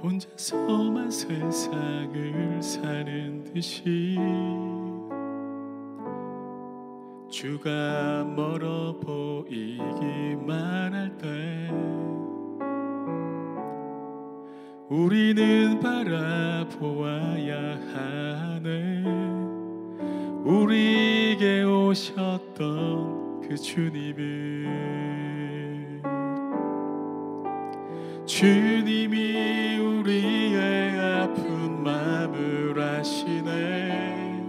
혼자서만 세상을 사는 듯이 주가 멀어 보이기만 할 때 우리는 바라보아야 하네. 우리에게 오셨던 그 주님이 우리의 아픈 마음을 아시네.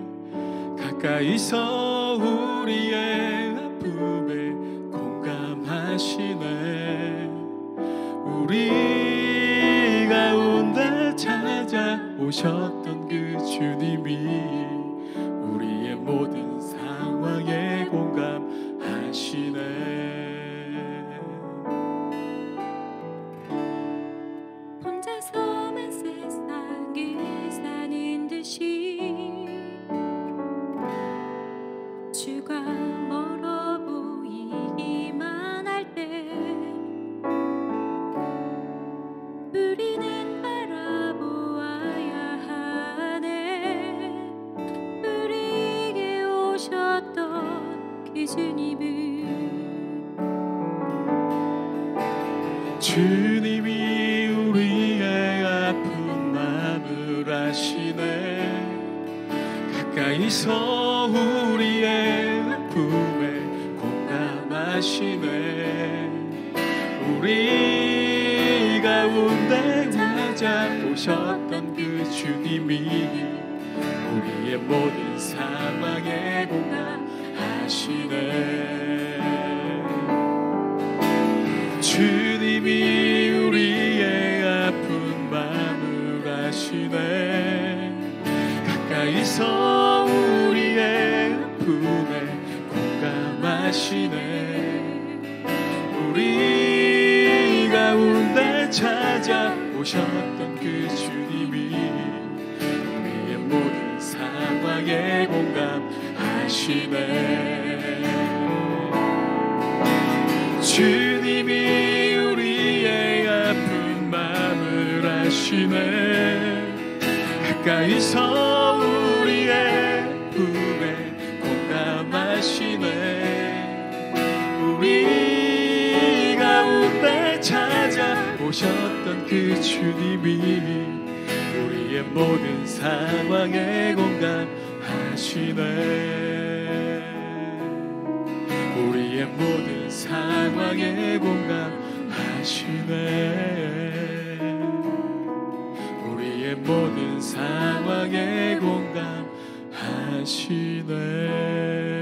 가까이서 우리의 아픔에 공감하시네. 우리 가운데 찾아오셨던 그 주님이 우리의 모든 상황에 공감하시네. 혼자서만 세상을 사는 듯이 주가 멀어 보이기만 할 때 우리는 바라보아야 하네. 우리에게 오셨던 그 주님이 우리의 아픈 마음을 아시네. 가까이서 우리의 아픔에 공감하시네. 우리 가운데 찾아오셨던 그 주님이 우리의 모든 상황에 공감하시네. 주님이 우리의 아픈 마음을 아시네. 가까이서 우리의 아픔에 공감하시네. 우리 가운데 찾아오셨던 그 주님이 우리의 모든 상황에 공감하시네. 주님이 우리의 아픈 마음을 아시네. 가까이서 우리의 아픔에 공감하시네. 우리 가운데 찾아오셨던 그 주님이 우리의 모든 상황에 공감하시네. 우리의 모든 상황에 공감하시네. 우리의 모든 상황에 공감하시네.